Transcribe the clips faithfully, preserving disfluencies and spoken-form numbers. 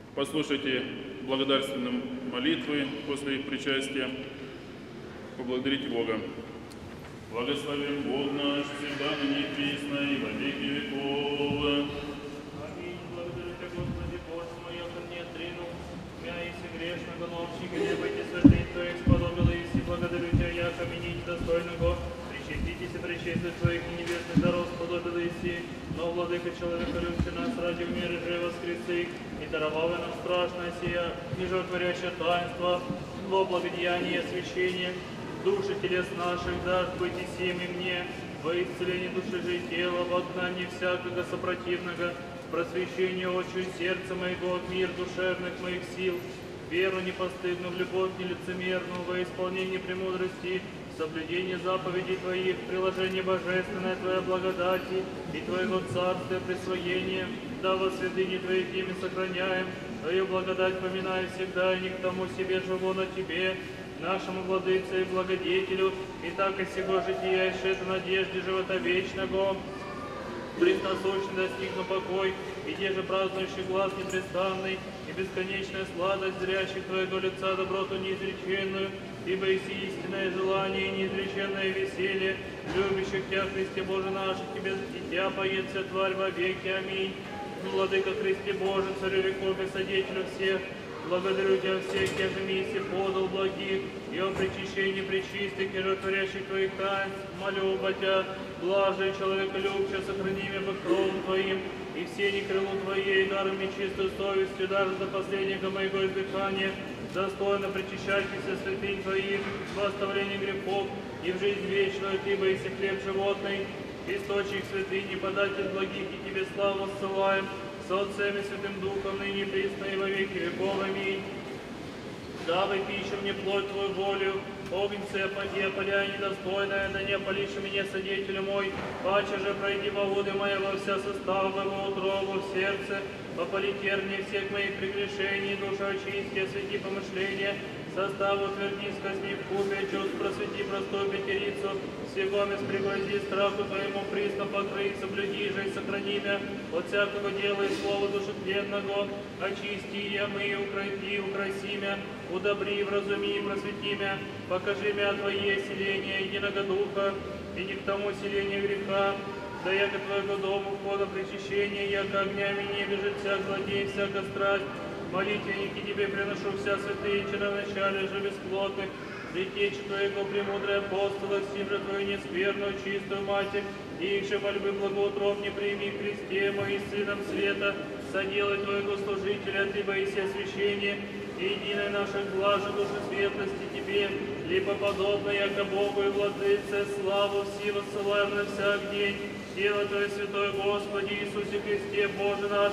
Послушайте благодарственные молитвы после причастия. Поблагодарите Бога. Благословен Бог наш, всегда ныне и присно, и во веки веков. Аминь. Благодарю Тебя, Господи, Боже мой, яко мне трину, мя иси грешного новчика, не быть святых Твоих сподобила иси. Благодарю Тебя, яко менить достойного, причаститесь и причастить Твоих небесных даров сподобила иси. Но, Владыка, человека любче нас ради в мире же воскресы, и даровал нам страшное сия, нижеотворящее таинство, во благодеяние и освящение, души телес наших, дашь быть и сим и мне, во исцеление души же и тела, в отгнании всякого сопротивного, просвещение очи и сердца моего, от мир душевных моих сил, веру непостыдную, в любовь нелицемерную, во исполнение премудрости, соблюдение заповедей Твоих, приложение божественное Твоей благодати и Твоего царствия присвоение, да во святыне Твоих ими сохраняем, Твою благодать поминаю всегда, и не к тому себе живу на Тебе, нашему владыце и благодетелю, и так и сего жития, и шето надежде живота вечного, пресносущный достигну покой, и те же празднующий глаз непрестанный, и бесконечная сладость зрящих Твоего лица, доброту неизреченную, ибо иси истинное желание и неизреченное веселье, любящих Тебя, Христе Боже наш, Тебе и Тебя поется тварь во веки. Аминь. Владыка Христе Боже, Царю веков и Содетелю всех, благодарю Тебя всех, я же миссии подал благих, и о причащении пречистых и жертворящих Твоих таинств, молю оба Тебя, блажи человеколюбче, сохрани меня под кровом Твоим, и все не крылу Твоей, даром мне чистую совестью, даже до последнего моего издыхания, достойно причащайтесь святынь Твоих, в оставлении грехов, и в жизнь вечную, Ты, боиси хлеб животный, источник святыни, податель благих, и Тебе славу ссылаем, со Отцем и Святым Духом, ныне присно и во веки веков. Аминь. Давай пищу мне плоть Твою волю, огнце опади, опаляй недостойное, да не опалишь меня, Содетель мой, паче же пройди во воды моего вся состава, во утробу, в сердце, попали терни всех моих прегрешений, душа очисти, освети помышления, составу тверди, скосни в купе, чувств просвети простую пятерицу, всего мес пригрози страху Твоему присно покрыть, соблюди же и сохрани меня от всякого дела и слова душетленного, очисти я мы, укроти, украси меня, удобри, вразуми, просвети меня, покажи меня Твое селение единого духа, и не к тому селению греха, да яко Твоего дома входа причащения, яко огнями не бежит всяк злодей, всяка страсть, молитвенники Тебе приношу вся святые, начале же бесплотных, притечь Твоего премудрые апостола, сим же Твою несперную, чистую Матерь, и их же мольбы благоутробне прими в Христе, мой Сыном света, соделай Твоего служителя, Ты боися освящения, и единой нашей блажи души светлости Тебе, либо подобно, яко Богу и Владыце, славу все воссылаем на всяк день, тело Твое святое, Господи Иисусе Христе, Боже наш,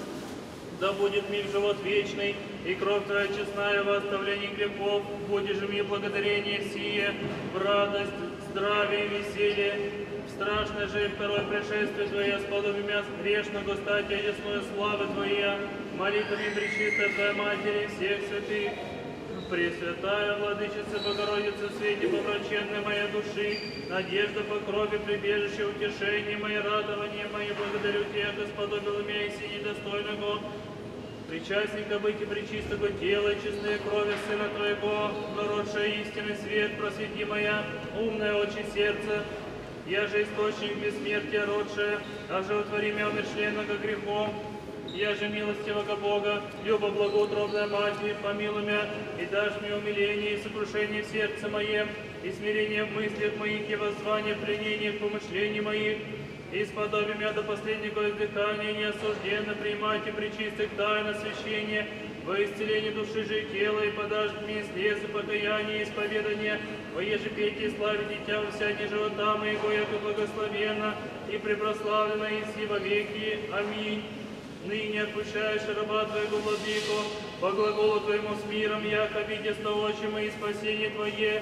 да будет мир живот вечный, и кровь Твоя честная во оставлении грехов, будешь же мне благодарение сие, в радость, здравие и веселье, в страшное же и второе пришествие Твое, сподоби меня грешного, стать ясную славы Твоя, молитвами пречистая Твоя Матери всех святых, Пресвятая Владычица Богородица, в свете помраченной моей души, надежда по крови, прибежище, утешение мое, радование мое, благодарю Тебя, Господобил меня, и си недостойного, причастника быть и пречистого тела, и честные крови Сына Твоего, народшая истинный свет, просвети моя, умное очи сердца, я же источник бессмертия родшая, а же утвори меня умершленного грехом, я же милостивого Бога, люба благоутробная Матерь, помилуй меня, и дашь мне умиление и сокрушение в сердце моем, и смирение в мыслях моих, и воззвание в пленениях помышлений моих, и сподоби меня до последнего издыхания, неосужденно принимайте пречистых тайн освящения, во исцеление души же и тела, и подашь мне слезы покаяния и исповедания, во ежепетии славить Тебя во вся дни живота моего, яко благословенно и препрославлено и во веки. Аминь. Ныне отпущаешь раба Твоего, Владыко, по глаголу Твоему с миром, яко видясь очи мои спасение Твое,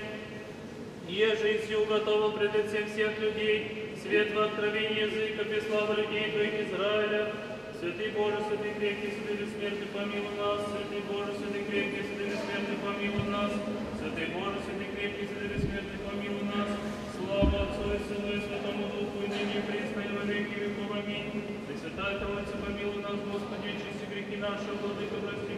еже и сил готово пред лицем всех людей, свет во откровении языков и слава людей Твоих Израиля. Святый Боже, святый крепкий, святый бессмертный, помилуй нас. Святый Боже, святый крепкий, святый бессмертный, помилуй нас. Святый Боже, святый крепкий, святый бессмертный, помилуй нас. Слава Отцу и Сыну и Святому Духу, и ныне и присно и во веки веков. Аминь. Пресвятая Троица, помилуй нас, Господи, очисти грехи наши, Владыка, прости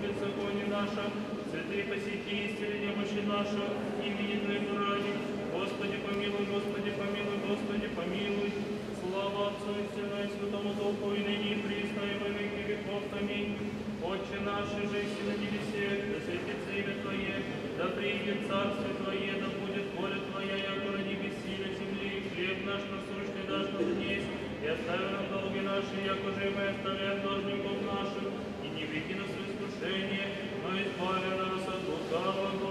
наша, святые посети, исцели немощи наша, имени Твоего ради. Господи помилуй, Господи помилуй, Господи помилуй. Слава Отцу и Сыну и Святому Духу, и ныне и присно, и во веки веков. Аминь. Отче наш, же и на небесе, да светится имя Твое, да придет царствие Твое, да будет воля Твоя, яко на небеси и на земле. Хлеб наш насущный дашь нам днесь, и остави нам долги наши, яко же и мы оставляем должников наших, и не веди нас в искушение, но избави нас от лукавого.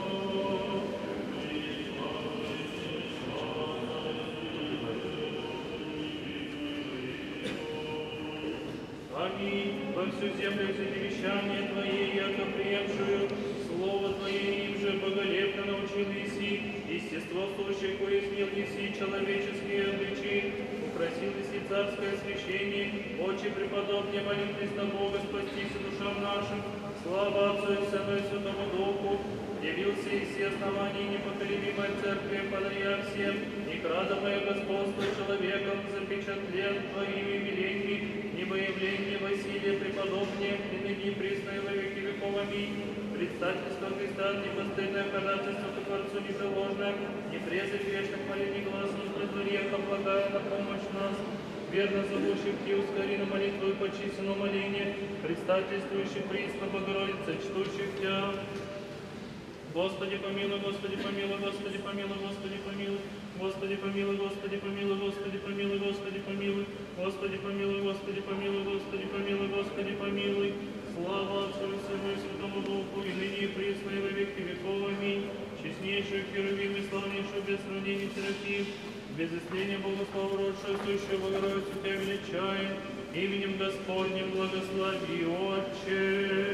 Аминь. Во всю землю взяли вещание Твое, яко приемшую Слово Твое, им же боголепно научил Иси, естество сущее, кое смел неси человеческие обличи, упросил Иси царское освящение, очи преподобнее молитвись на Бога, спастись душам нашим, слава Отцу и Сыну и Святому Духу, явился Иси основание непоколебимой церкви, подая всем, и крада мое господство человеком запечатлен Твоими велениями, небоявление Василия преподобнее, и ныне и присно и во веки веков. Аминь. Предстательство Христа, непостыдное ходатайство к Творцу непреложное, не презрь грешных молений гласных пред греха, благая на помощь нас, верно зовущих Ти, ускори на молитву и почисленное моление, предстательствующих присно Богородица, чтущих Тя. Господи помилуй, Господи помилуй, Господи помилуй, Господи помилуй, Господи помилуй, Господи помилуй, Господи помилуй, Господи помилуй, Господи помилуй, Господи помилуй, Господи помилуй, Господи помилуй. Слава Отцу и Сыну и Святому Духу, и ныне и присно и во веки веков. Аминь. Честнейшую Херувим и славнейшую без сравнения Серафим, без истления Богослова родшую, сущую Богородицу Тебя величаем, именем Господним благослови, Отче.